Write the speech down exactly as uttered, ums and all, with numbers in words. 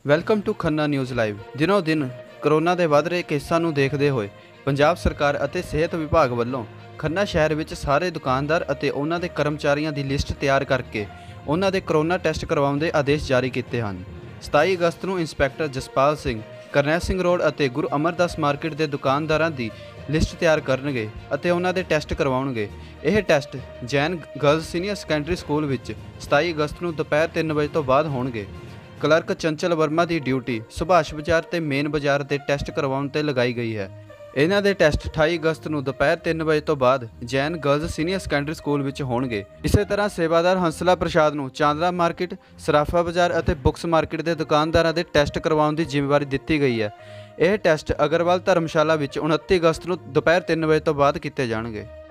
Welcome to Khanna news live. ਦਿਨੋਂ ਦਿਨ corona ਦੇ ਵਧ ਰਹੇ ਕੇਸਾਂ ਨੂੰ ਦੇਖਦੇ ਹੋਏ ਪੰਜਾਬ ਸਰਕਾਰ ਅਤੇ ਸਿਹਤ ਵਿਭਾਗ ਵੱਲੋਂ ਖੰਨਾ ਸ਼ਹਿਰ ਵਿੱਚ ਸਾਰੇ ਦੁਕਾਨਦਾਰ ਅਤੇ ਉਹਨਾਂ ਦੇ ਕਰਮਚਾਰੀਆਂ ਦੀ ਲਿਸਟ ਤਿਆਰ ਕਰਕੇ ਉਹਨਾਂ ਦੇ ਕਰੋਨਾ ਟੈਸਟ ਕਰਵਾਉਣ ਦੇ ਆਦੇਸ਼ ਜਾਰੀ ਕੀਤੇ ਹਨ। ਸਤਾਈ ਅਗਸਤ ਨੂੰ ਇੰਸਪੈਕਟਰ ਜਸਪਾਲ ਸਿੰਘ ਕਰਨੈਲ ਸਿੰਘ ਰੋਡ ਅਤੇ ਗੁਰੂ ਅਮਰਦਾਸ ਮਾਰਕੀਟ ਦੇ ਦੁਕਾਨਦਾਰਾਂ ਦੀ ਲਿਸਟ ਤਿਆਰ ਕਰਨਗੇ ਅਤੇ ਉਹਨਾਂ ਦੇ ਟੈਸਟ ਕਰਵਾਉਣਗੇ। ਇਹ test Jain girls senior secondary school ਵਿੱਚ ਸਤਾਈ ਅਗਸਤ ਨੂੰ ਦੁਪਹਿਰ ਤਿੰਨ ਵਜੇ ਤੋਂ ਬਾਅਦ ਹੋਣਗੇ। ਕਲਰਕ ਚੰਚਲ ਵਰਮਾ ਦੀ ਡਿਊਟੀ ਸੁਭਾਸ਼ ਬਾਜ਼ਾਰ ਤੇ ਮੇਨ ਬਾਜ਼ਾਰ ਦੇ ਟੈਸਟ ਕਰਵਾਉਣ ਤੇ ਲਗਾਈ ਗਈ ਹੈ। ਇਹਨਾਂ ਦੇ ਟੈਸਟ ਅਠਾਈ ਅਗਸਤ ਨੂੰ ਦੁਪਹਿਰ ਤਿੰਨ ਵਜੇ ਤੋਂ ਬਾਅਦ Jain girls senior secondary school ਵਿੱਚ ਹੋਣਗੇ। ਇਸੇ ਤਰ੍ਹਾਂ ਸੇਵਾਦਾਰ ਹੰਸਲਾ ਪ੍ਰਸ਼ਾਦ ਨੂੰ ਚਾਂਦਰਾ ਮਾਰਕੀਟ, ਸਰਾਫਾ ਬਾਜ਼ਾਰ ਅਤੇ ਬੁੱਕਸ ਮਾਰਕੀਟ ਦੇ ਦੁਕਾਨਦਾਰਾਂ ਦੇ ਟੈਸਟ ਕਰਵਾਉਣ ਦੀ ਜ਼ਿੰਮੇਵਾਰੀ ਦਿੱਤੀ ਗਈ ਹੈ। ਇਹ ਟੈਸਟ ਅਗਰਵਾਲ ਧਰਮਸ਼ਾਲਾ ਵਿੱਚ ਉਨੱਤੀ ਅਗਸਤ ਨੂੰ ਦੁਪਹਿਰ ਤਿੰਨ ਵਜੇ ਤੋਂ ਬਾਅਦ ਕੀਤੇ ਜਾਣਗੇ।